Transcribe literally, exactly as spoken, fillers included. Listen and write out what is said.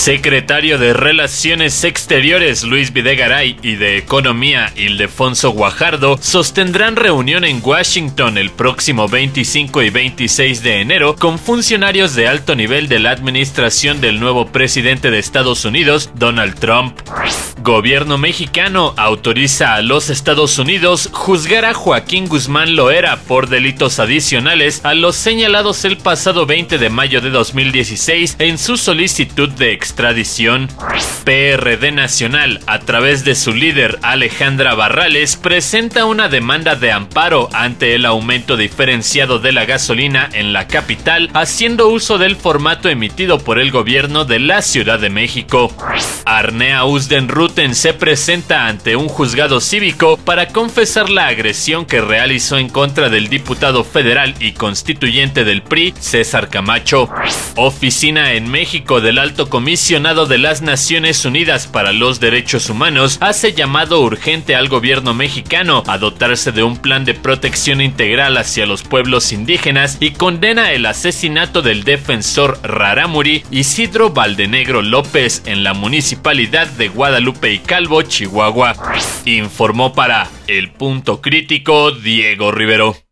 Secretario de Relaciones Exteriores Luis Videgaray y de Economía Ildefonso Guajardo sostendrán reunión en Washington el próximo veinticinco y veintiséis de enero con funcionarios de alto nivel de la administración del nuevo presidente de Estados Unidos, Donald Trump. Gobierno mexicano autoriza a los Estados Unidos juzgar a Joaquín Guzmán Loera por delitos adicionales a los señalados el pasado veinte de mayo de dos mil dieciséis en su solicitud de extradición. P R D Nacional, a través de su líder Alejandra Barrales, presenta una demanda de amparo ante el aumento diferenciado de la gasolina en la capital, haciendo uso del formato emitido por el gobierno de la Ciudad de México. Arnea Usdenruten se presenta ante un juzgado cívico para confesar la agresión que realizó en contra del diputado federal y constituyente del P R I, César Camacho. Oficina en México del Alto Comisionado de las Naciones Unidas para los Derechos Humanos hace llamado urgente al gobierno mexicano a dotarse de un plan de protección integral hacia los pueblos indígenas y condena el asesinato del defensor rarámuri Isidro Valdenegro López en la municipalidad de Guadalupe y Calvo, Chihuahua. Informó para El Punto Crítico Diego Rivero.